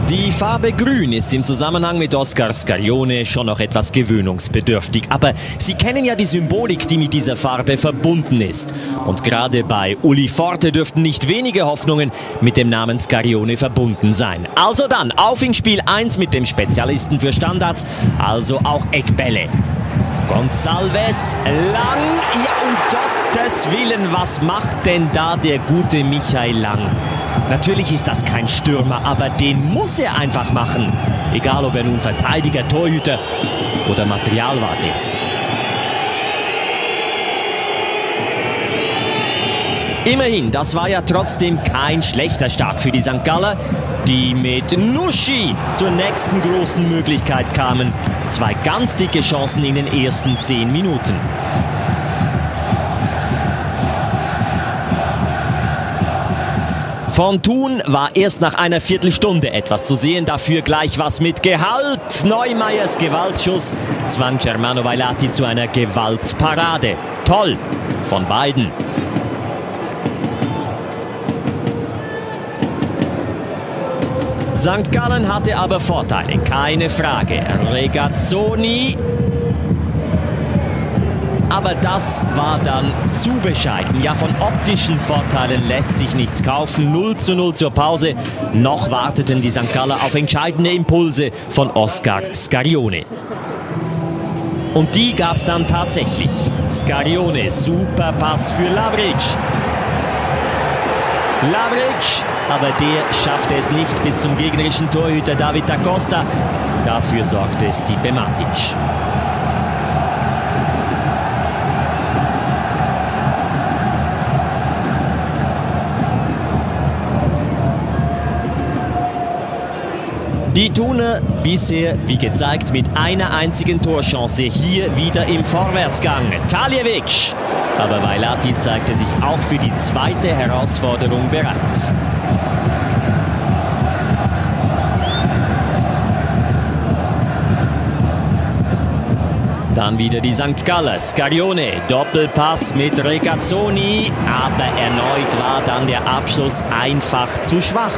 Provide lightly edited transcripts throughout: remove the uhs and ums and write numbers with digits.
Die Farbe Grün ist im Zusammenhang mit Oscar Scarione schon noch etwas gewöhnungsbedürftig. Aber Sie kennen ja die Symbolik, die mit dieser Farbe verbunden ist. Und gerade bei Uli Forte dürften nicht wenige Hoffnungen mit dem Namen Scarione verbunden sein. Also dann, auf in Spiel 1 mit dem Spezialisten für Standards, also auch Eckbälle. Gonçalves, lang, ja, um Gottes Willen, was macht denn da der gute Michael Lang? Natürlich ist das kein Stürmer, aber den muss er einfach machen. Egal, ob er nun Verteidiger, Torhüter oder Materialwart ist. Immerhin, das war ja trotzdem kein schlechter Start für die St. Galler, die mit Nuschi zur nächsten großen Möglichkeit kamen. 2 ganz dicke Chancen in den ersten 10 Minuten. Von Thun war erst nach einer Viertelstunde etwas zu sehen, dafür gleich was mit Gehalt. Neumeyers Gewaltschuss zwang Germano Vailati zu einer Gewaltsparade. Toll von beiden. St. Gallen hatte aber Vorteile, keine Frage. Regazzoni. Aber das war dann zu bescheiden. Ja, von optischen Vorteilen lässt sich nichts kaufen. 0:0 zur Pause. Noch warteten die St. Galler auf entscheidende Impulse von Oscar Scarione. Und die gab es dann tatsächlich. Scarione, super Pass für Lavric. Lavric, aber der schaffte es nicht bis zum gegnerischen Torhüter David da Costa. Dafür sorgte Stipe Matic. Die Thuner bisher, wie gezeigt, mit einer einzigen Torchance hier wieder im Vorwärtsgang. Taljevic. Aber Vailati zeigte sich auch für die zweite Herausforderung bereit. Dann wieder die St. Galler. Scarione, Doppelpass mit Regazzoni. Aber erneut war dann der Abschluss einfach zu schwach.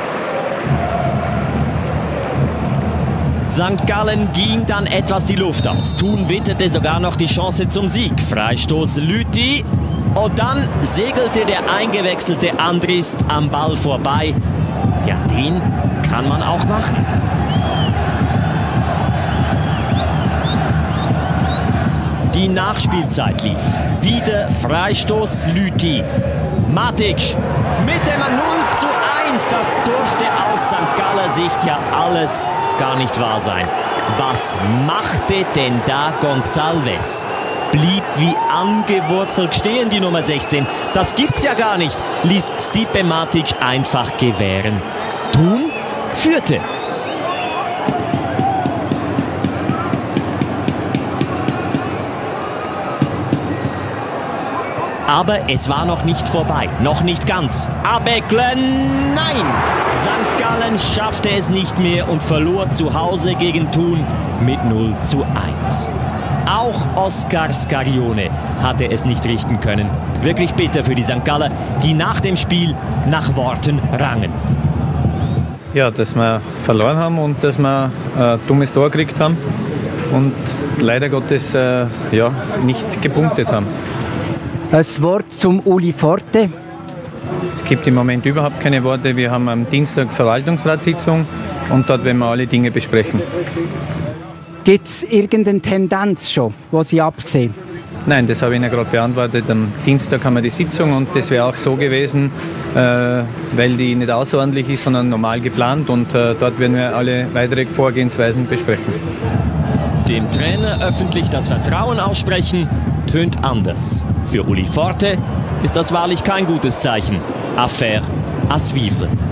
St. Gallen ging dann etwas die Luft aus. Thun witterte sogar noch die Chance zum Sieg. Freistoß Lüthi. Und dann segelte der eingewechselte Andrist am Ball vorbei. Ja, den kann man auch machen. Die Nachspielzeit lief. Wieder Freistoß Lüthi. Matic mit dem 0:1. Das durfte aus St. Galler Sicht ja alles gar nicht wahr sein. Was machte denn da Gonçalves? Blieb wie angewurzelt stehen, die Nummer 16. Das gibt's ja gar nicht, ließ Stipe Matic einfach gewähren. Thun führte. Aber es war noch nicht vorbei, noch nicht ganz. Abekle, nein! St. Gallen schaffte es nicht mehr und verlor zu Hause gegen Thun mit 0:1. Auch Oscar Scarione hatte es nicht richten können. Wirklich bitter für die St. Galler, die nach dem Spiel nach Worten rangen. Ja, dass wir verloren haben und dass wir ein dummes Tor gekriegt haben und leider Gottes nicht gepunktet haben. Ein Wort zum Uli Forte. Es gibt im Moment überhaupt keine Worte. Wir haben am Dienstag Verwaltungsratssitzung und dort werden wir alle Dinge besprechen. Gibt es irgendeine Tendenz schon, die Sie absehen? Nein, das habe ich Ihnen gerade beantwortet. Am Dienstag haben wir die Sitzung und das wäre auch so gewesen, weil die nicht außerordentlich ist, sondern normal geplant und dort werden wir alle weitere Vorgehensweisen besprechen. Dem Trainer öffentlich das Vertrauen aussprechen, tönt anders. Für Uli Forte ist das wahrlich kein gutes Zeichen. Affaire à suivre.